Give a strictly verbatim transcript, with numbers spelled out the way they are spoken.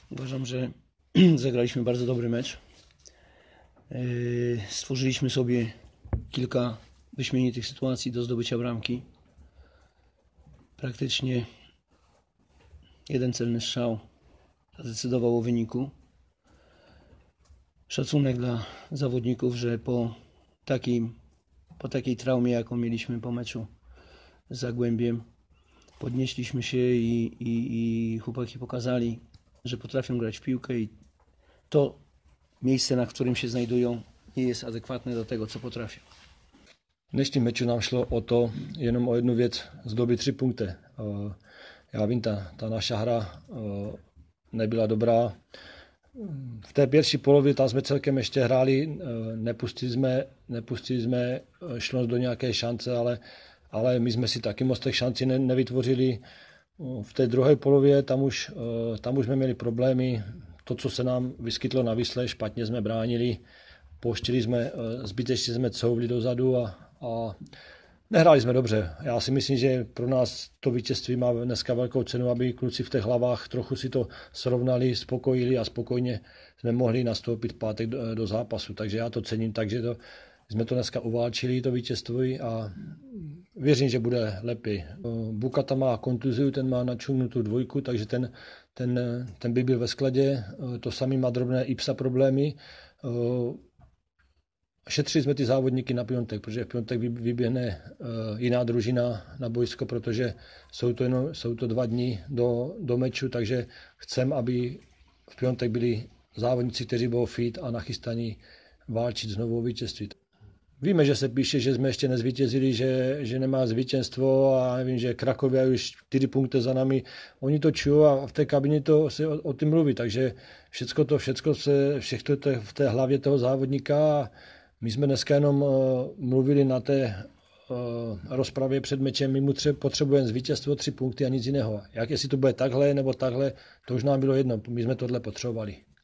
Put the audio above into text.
Uważam, że zagraliśmy bardzo dobry mecz. Stworzyliśmy sobie kilka wyśmienitych sytuacji do zdobycia bramki. Praktycznie jeden celny strzał zadecydował o wyniku. Szacunek dla zawodników, że po takiej, po takiej traumie, jaką mieliśmy po meczu z Zagłębiem, podnieśliśmy się i, i, i chłopaki pokazali, że potrafią grać w piłkę i to miejsce, na którym się znajdują, nie jest adekwatne do tego, co potrafią. V dnešním meču nám šlo o to, jenom o jednu věc, zdobit tři punkty. Já vím, ta, ta naša hra nebyla dobrá. V té pierwší polově tam jsme celkem ještě hráli, nepustili jsme, nepustili jsme šlost do nějaké šance, ale, ale my jsme si taky moc těch šancí ne, nevytvořili. V té druhé polově tam už, tam už jsme měli problémy. To, co se nám vyskytlo na Wisle, špatně jsme bránili, pouštěli jsme, zbytečně jsme couvli dozadu a, a nehráli jsme dobře. Já si myslím, že pro nás to vítězství má dneska velkou cenu, aby kluci v těch hlavách trochu si to srovnali, spokojili a spokojně jsme mohli nastoupit pátek do, do zápasu. Takže já to cením, takže to, jsme to dneska uválčili, to vítězství, a věřím, že bude lepší. Bukata má kontuziu, ten má načuhnutou dvojku, takže ten, ten, ten by byl ve skladě. To samý má drobné Ipsa problémy. Šetřili jsme ty závodníky na Piontek, protože v Piontek vyběhne jiná družina na boisko, protože jsou to, jenom, jsou to dva dny do, do meču, takže chcem, aby v Piontek byli závodníci, kteří budou fit a nachystaní válčit znovu o vítězství. Víme, že se píše, že jsme ještě nezvítězili, že, že nemá zvítězstvo a nevím, že Krakovia už čtyři punkty za nami. Oni to čují a v té kabině to se o, o tím mluví, takže všecko to, všecko se, všechno to v té hlavě toho závodníka. My jsme dneska jenom uh, mluvili na té uh, rozpravě před mečem, my mu tře- potřebujeme zvítězstvo, tři punkty a nic jiného. Jak jestli to bude takhle nebo takhle, to už nám bylo jedno, my jsme tohle potřebovali.